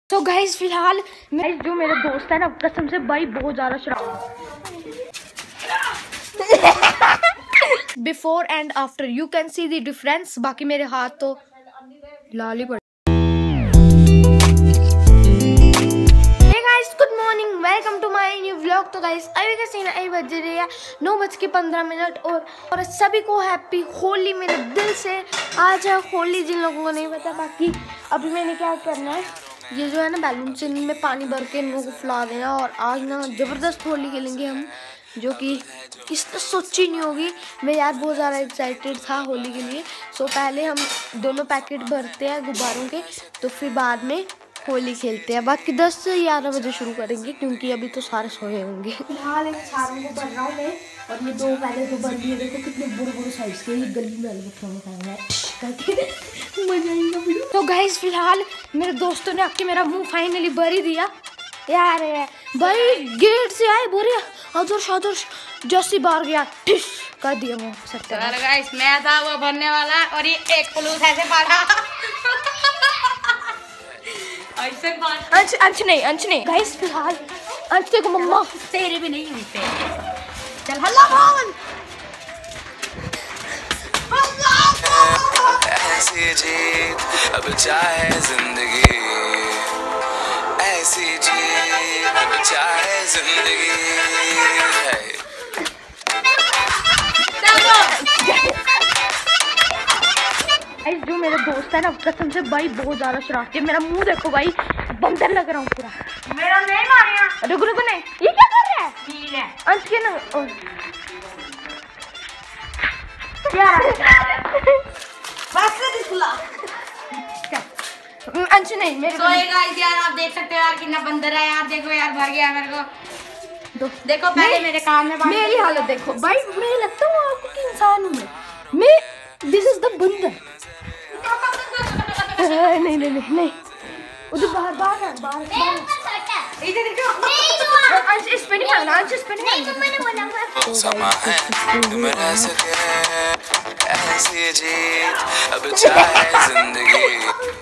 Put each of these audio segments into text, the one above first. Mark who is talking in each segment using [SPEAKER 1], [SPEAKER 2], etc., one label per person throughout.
[SPEAKER 1] तो गाइस फिलहाल जो मेरा दोस्त है ना, कसम से भाई बहुत ज्यादा शराब। Before and after you can see the difference. बाकी मेरे हाथ तो लाल ही पड़े। Hey guys good morning, welcome to my new vlog. तो गाइस अभी का सीन अभी बज रही है 9:15 और सभी को हैप्पी होली मेरे दिल से। आज है होली, जिन लोगों को नहीं पता। बाकी अभी मैंने क्या करना है, ये जो है ना बैलून से इनमें पानी भर के इनको को फुला देना। और आज ना ज़बरदस्त होली खेलेंगे हम, जो कि किसने सोची नहीं होगी। मैं यार बहुत ज़्यादा एक्साइटेड था होली के लिए। सो पहले हम दोनों पैकेट भरते हैं गुब्बारों के, तो फिर बाद में होली खेलते हैं। बाकी 10 से 11 बजे शुरू करेंगे, क्योंकि अभी तो सारे सोए होंगे। फिलहाल इन सारों को भर रहा हूँ मैं, और ये दो पहले तो भर लिए। देखो कितने बड़े बड़े साइज के, ये गली में तो गाइस फिलहाल मेरे दोस्तों ने आके मेरा मुंह फाइनली भर ही दिया यार। भाई गेट से आए बोरे आदर्श जैसी बार गया ठिस कर दिया मुंह सकते हैं।
[SPEAKER 2] गाइस मैं था वो भरने वाला, और ये एक पुलूस ऐसे फाड़ा। ऐसे फाड़ा।
[SPEAKER 1] अंश नहीं गाइस फिलहाल अंश को मम्मा
[SPEAKER 2] तेरे भी नहीं मिलते। चल हल्ला बोल।
[SPEAKER 3] ऐसी जीत अब चाहे जिंदगी, ऐसी जीत अब चाहे जिंदगी है।
[SPEAKER 1] जो मेरा दोस्त है ना, कसम से भाई बहुत ज्यादा शरारती है। मेरा मुंह देखो भाई, बंदर लग रहा हूँ पूरा।
[SPEAKER 2] मेरा नहीं मारिया।
[SPEAKER 1] रुको नहीं, ये क्या कर रहा है?
[SPEAKER 2] पी ले
[SPEAKER 1] अंश के ना अंश नहीं मेरे
[SPEAKER 2] तो यार आप देख सकते हो यार कितना बंदर है यार। देखो यार भर गया मेरे को। देखो पहले मेरे कान में
[SPEAKER 1] मेरी हालत देखो भाई। मैं लगता हूँ आपको कि इंसान हूँ मैं। दिस इज द बंदर। नहीं उधर बाहर
[SPEAKER 2] इधर देखो।
[SPEAKER 1] अंश इस पे नहीं मारना, अंश इस पे नहीं मारना।
[SPEAKER 3] समा है तुम रह सके, ऐसी जीत अब चाहे जिंदगी,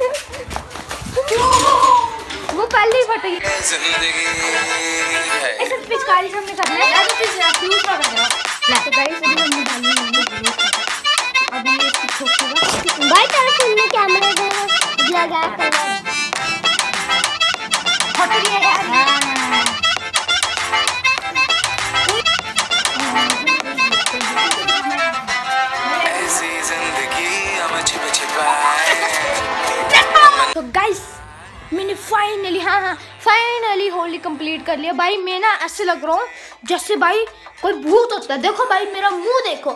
[SPEAKER 1] वो पहले ही फट गई
[SPEAKER 3] जिंदगी है।
[SPEAKER 1] ऐसे पिचकारी सामने करना है। तो गाइस अभी हम डालेंगे अभी इसकी छोटी भाई तेरे फोन में कैमरा लगा कर फट गया यार।
[SPEAKER 3] ऐसी जिंदगी हम छिप छिपाए।
[SPEAKER 1] तो गाइस मैंने फाइनली होली कंप्लीट कर लिया भाई। मैं ना ऐसे लग रहा हूँ जैसे भाई कोई भूत होता है। देखो भाई मेरा मुंह देखो।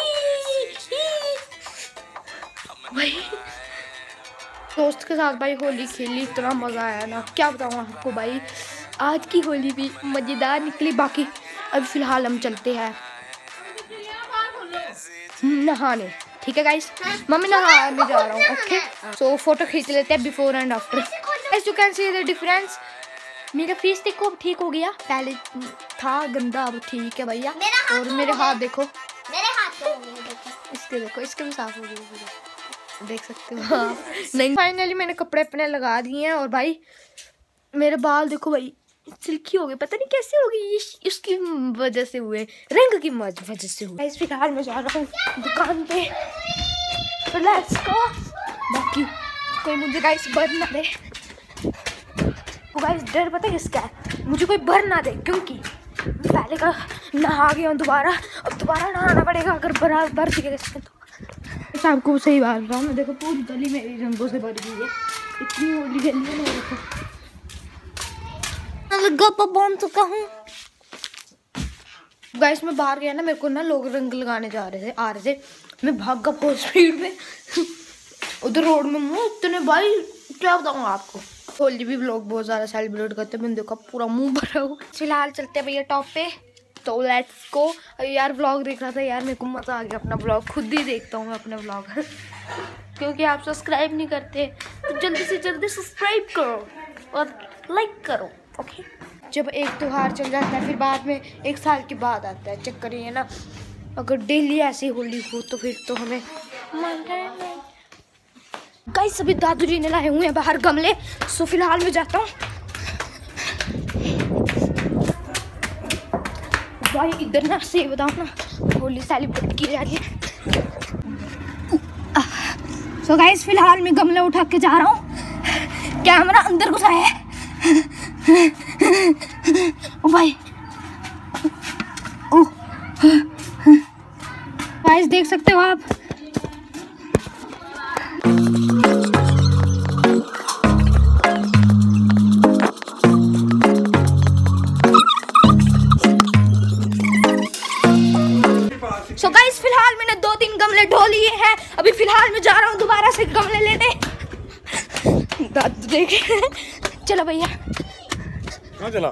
[SPEAKER 1] भाई दोस्त के साथ भाई होली खेली, इतना मजा आया ना, क्या बताऊँ आपको भाई। आज की होली भी मजेदार निकली। बाकी अभी फिलहाल हम चलते हैं नहाने, ठीक है गाइस। मम्मी नहाने जा रहा हूँ। ओके सो फोटो खींच लेते हैं before and after. As you can see the difference, मेरा फेस देखो अब ठीक हो गया। पहले था गंदा, अब ठीक है भैया। और मेरे हाथ देखो, इसके देखो, इसके भी साफ हो गए, देख सकते हो आप। नहीं फाइनली मैंने कपड़े अपने लगा दिए हैं। और भाई मेरे बाल देखो भाई सिल्की हो गए, पता नहीं कैसे हो गई। इसकी वजह से हुए, रंग की वजह से हुए। इस फिलहाल मैं जा रहा हूँ दुकान पे, तो लेट्स गो। बाकी कोई मुझे गाइस बर ना दे। गाइस डर पता है किसका है, मुझे कोई बर ना दे, क्योंकि पहले का नहा गया हूँ दोबारा। अब दोबारा नहाना पड़ेगा अगर बर दिखेगा तो। आपको सही बात रहा हूँ मैं। देखो पूरी गली मेरी रंगों से भर गई है, इतनी होली गली है ना। देखो बन चुका हूँ गाइस। मैं बाहर गया ना, मेरे को ना लोग रंग लगाने आ रहे थे। मैं भाग गया बहुत स्पीड में उधर रोड में। मुँह इतने भाई क्या बताऊँ आपको। होली भी लोग बहुत ज़्यादा सेलिब्रेट करते हैं। मैंने देखा पूरा मुंह भरा हुआ। फिलहाल चलते हैं भैया टॉप पे, तो लेट्स गो। यार व्लॉग देख रहा था यार, मेरे को मज़ा आ गया। अपना व्लॉग खुद ही देखता हूँ मैं अपने व्लॉग क्योंकि आप सब्सक्राइब नहीं करते, तो जल्दी से जल्दी सब्सक्राइब करो और लाइक करो। ओके जब एक त्यौहार चल जाता है फिर बाद में 1 साल के बाद आता है। चक्कर ये ना, अगर डेली ऐसी होली हो तो फिर तो हमें गाइस अभी दादू जी ने लाए हुए हैं बाहर गमले, सो फिलहाल मैं जाता हूँ। भाई इधर ना सही बताऊँ ना, होली सेलिब्रेट की जा रही है। सो गाइस फिलहाल मैं गमला उठा के जा रहा हूँ, कैमरा अंदर घुसाया है। ओ भाई, ओ गाइस देख सकते हो आप, सो गाइस फिलहाल मैंने 2-3 गमले ढो लिए हैं। अभी फिलहाल मैं जा रहा हूँ दोबारा से गमले लेने। दादू देख, चलो भैया।
[SPEAKER 4] कहाँ चला?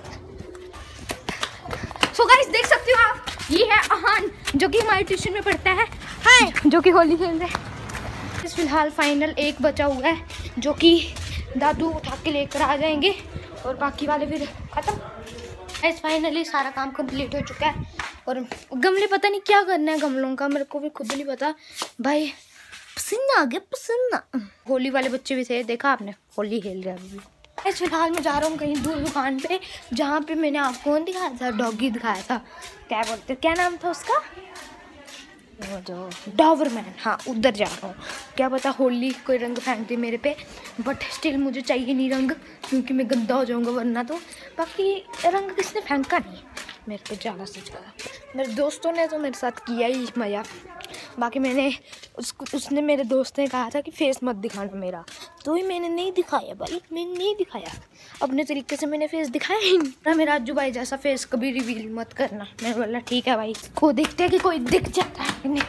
[SPEAKER 1] सो गाइस देख सकते हो आप, ये है अहान जो कि हमारे ट्यूशन में पढ़ता है, हाय, जो कि होली खेल रहे हैं। फिलहाल फाइनल एक बचा हुआ है जो कि दादू उठा के लेकर आ जाएंगे और बाकी वाले फिर खत्म। गाइस फाइनली सारा काम कंप्लीट हो चुका है और गमले पता नहीं क्या करना है गमलों का, मेरे को भी खुद नहीं पता भाई। पसीना आ गया, पसीना। होली वाले बच्चे भी थे, देखा आपने, होली खेल रहे हैं अभी। फिलहाल मैं जा रहा हूँ कहीं दूर दुकान पे, जहाँ पे मैंने आपको दिखाया था, डॉगी दिखाया था, क्या बोलते, क्या नाम था उसका, जो डॉबरमैन, हाँ उधर जा रहा हूँ। क्या पता होली कोई रंग फेंक दे मेरे पे, बट स्टिल मुझे चाहिए नहीं रंग, क्योंकि मैं गंदा हो जाऊँगा वरना। तो बाकी रंग किसने फेंका नहीं मेरे पे, ज़्यादा से ज़्यादा मेरे दोस्तों ने तो मेरे साथ किया ही मज़ा। बाकी मैंने उसने मेरे दोस्त ने कहा था कि फेस मत दिखाना मेरा, तो ही मैंने नहीं दिखाया भाई, मैंने नहीं दिखाया अपने तरीके से, मैंने फेस दिखाया ही नहीं। मेरा राजू भाई जैसा फेस कभी रिवील मत करना। मैंने बोला ठीक है भाई, को देखते हैं कि कोई दिख जाता है नहीं।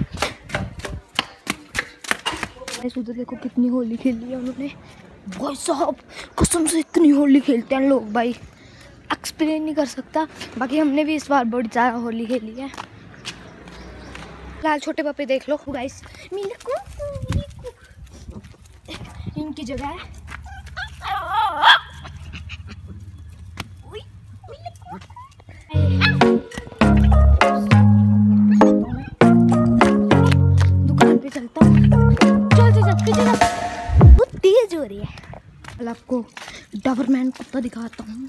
[SPEAKER 1] उधर देखो कितनी होली खेली है उन्होंने, भाई साहब कसम से इतनी होली खेलते हैं लोग भाई, एक्सप्लेन नहीं कर सकता। बाकी हमने भी इस बार बहुत ज़्यादा होली खेली है। लाल छोटे पापे देख लो गाइस, इनकी जगह है। दुकान पे चलता हूँ, चल बहुत तेज हो रही है। कल आपको डॉबरमैन कुत्ता दिखाता हूँ।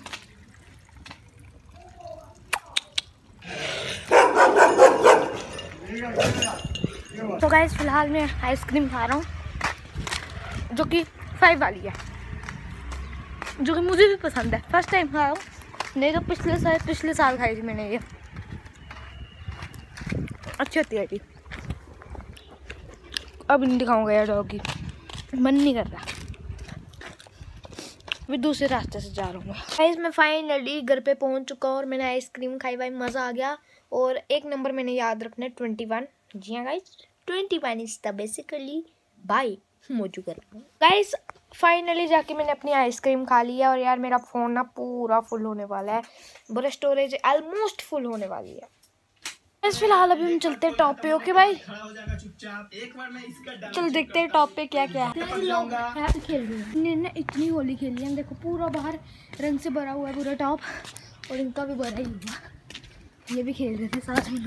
[SPEAKER 1] तो गाइस फिलहाल मैं आइसक्रीम खा रहा हूँ जो कि 5 वाली है, जो कि मुझे भी पसंद है। फर्स्ट टाइम खा रहा हूँ, नहीं तो पिछले साल खाई थी मैंने ये, अच्छी होती है। अब नहीं दिखाऊंगा यार डॉगी, मन नहीं कर रहा, मैं दूसरे रास्ते से जा रहा हूँ। गाइस मैं फाइनली घर पे पहुँच चुका हूँ और मैंने आइसक्रीम खाई भाई, मज़ा आ गया। और एक नंबर मैंने याद रखना है 21। जी हाँ गाइस, 21 इज द बेसिकली बाई मोजू कर रहा हूँ। गाइस फाइनली जाके मैंने अपनी आइसक्रीम खा लिया और यार मेरा फ़ोन ना पूरा फुल होने वाला है, पूरा स्टोरेज ऑलमोस्ट फुल होने वाली है। गाइस फिलहाल अभी हम चलते हैं टॉप पे। ओके भाई, चल देखते हैं टॉप पे क्या क्या है। खेल रहे हैं, इतनी होली खेली है, देखो पूरा बाहर रंग से भरा हुआ है पूरा टॉप, और इनका भी भरा ही हुआ, ये भी खेल रहे थे साथ में।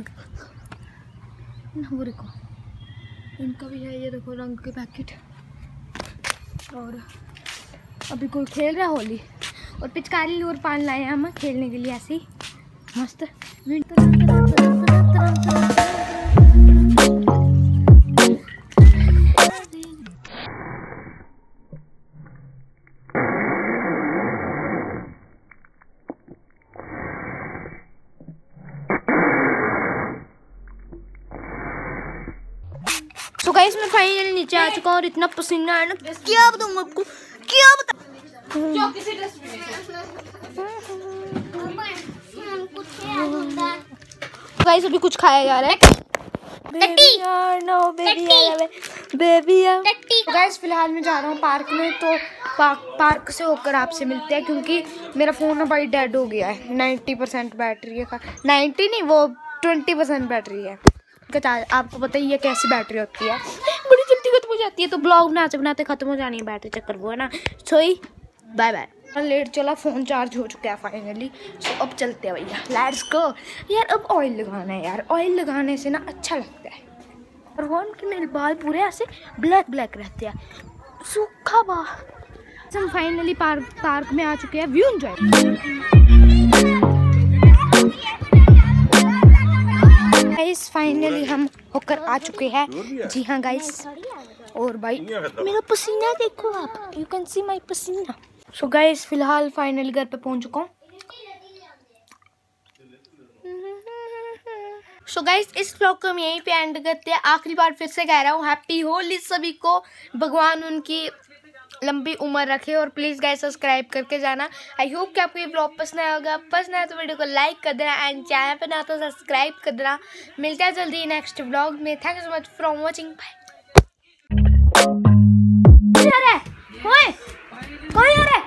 [SPEAKER 1] वो देखो इनका भी है, ये देखो रंग के पैकेट, और अभी कोई खेल रहा है होली। और पिचकारी और पान लाए हैं हम खेलने के लिए, ऐसे ही मस्त। तो गाइस मैं फाइनली नीचे आ चुका हूँ और इतना पसीना है ना, क्या बताऊँ आपको, क्या बताऊँ। गाइस अभी कुछ खाया जा रहा है, गाइस फिलहाल मैं जा रहा हूँ पार्क में, तो पार्क से होकर आपसे मिलते हैं, क्योंकि मेरा फ़ोन ना भाई डेड हो गया है। 90% बैटरी है, 90 नहीं वो 20% बैटरी है। आपको पता ही है कैसी बैटरी होती है, बड़ी जल्दी खत्म हो जाती है, तो ब्लॉग बनाते बनाते खत्म हो जानी है बैटरी, चक्कर वो है ना। सोई बाय बाय, लेट चला, फ़ोन चार्ज हो चुका है फाइनली। सो अब चलते हैं भैया, लेट्स गो। यार अब ऑयल लगाना है यार, ऑयल लगाने से ना अच्छा लगता है, और फ़ोन के मेरे बाल पूरे ऐसे ब्लैक ब्लैक रहते हैं, सूखा बा। हम फाइनली पार्क में आ चुके हैं। View enjoy. गाइस फाइनली हम होकर आ चुके हैं। जी हाँ गाइस। और भाई मेरा पसीना देखो आप, यू कैन सी माय पसीना। सो गाइस फिलहाल फाइनली घर पे पहुंच चुका हूँ। सो गाइस इस व्लॉग को हम यहीं पे एंड करते हैं। आखिरी बार फिर से कह रहा हूँ हैप्पी होली सभी को। भगवान उनकी लंबी उम्र रखे और प्लीज़ गाइस सब्सक्राइब करके जाना। आई होप कि आपको ये व्लॉग पसंद आया होगा। पसंद आया तो वीडियो को लाइक कर देना एंड चैनल पे ना तो सब्सक्राइब कर देना। मिलते हैं जल्दी नेक्स्ट व्लॉग में। Thank you so much for watching. Bye.